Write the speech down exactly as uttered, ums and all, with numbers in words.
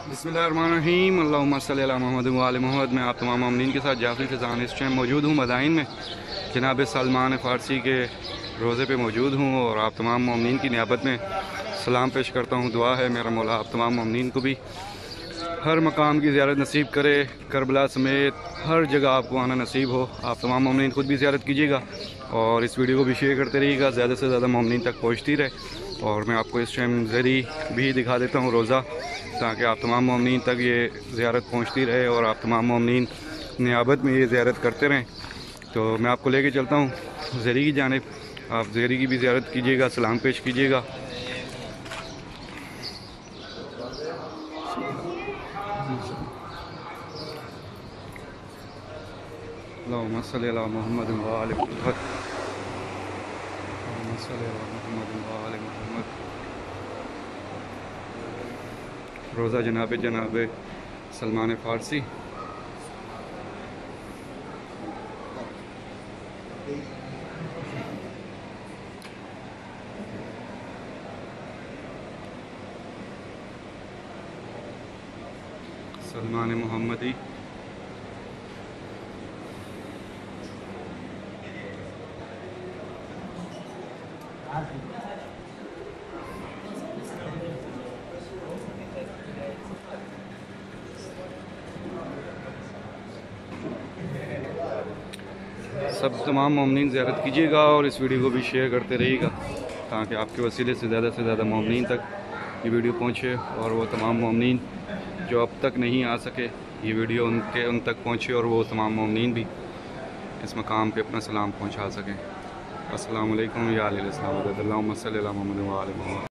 बिस्मिल्लाहिर्रहमानिर्रहीम अल्लाहुम्मा सल्ली अला मुहम्मद व आले मोहम्मद। मैं आप तमाम मोमिनीन के साथ जाफरी फ़िज़ान इस टाइम मौजूद हूँ मदाइन में। जनाब सलमान फ़ारसी के रोज़े पे मौजूद हूँ और आप तमाम मोमिनीन की नियाबत में सलाम पेश करता हूँ। दुआ है मेरा मौला आप तमाम मोमिनीन को भी हर मकाम की ज़ियारत नसीब करे, करबला समेत हर जगह आपको आना नसीब हो। आप तमाम मोमिनीन खुद भी ज़ियारत कीजिएगा और इस वीडियो को भी शेयर करते रहिएगा, ज़्यादा से ज़्यादा मोमिनीन तक पहुँचती रहे। और मैं आपको इस टाइम ज़री भी दिखा देता हूँ रोज़ा, ताकि आप तमाम मोमिनीन तक ये ज़ियारत पहुँचती रहे और आप तमाम मोमिनीन नियाबत में ये ज़ियारत करते रहें। तो मैं आपको लेके चलता हूँ ज़री की जानिब। आप ज़री की भी ज़ियारत कीजिएगा, सलाम पेश कीजिएगा। अल्लाहुम्मा सल्ली अला मुहम्मद व आले मुहम्मद। अल्लाहुम्मा सल्ली अला मुहम्मद व आले मुहम्मद। रोज़ा जनाब जनाब सलमान फ़ारसी। सलमान मोहम्मदी। सब तमाम मोमिनीन ज़ियारत कीजिएगा और इस वीडियो को भी शेयर करते रहिएगा, ताकि आपके वसीले से ज़्यादा से ज़्यादा मोमिनीन तक ये वीडियो पहुँचे और वो तमाम मोमिनीन जो अब तक नहीं आ सके ये वीडियो उनके उन तक पहुँचे और वो तमाम मोमिनीन भी इस मकाम पे अपना सलाम पहुँचा सकें। अस्सलामु अलैकुम या अहले इस्लाम।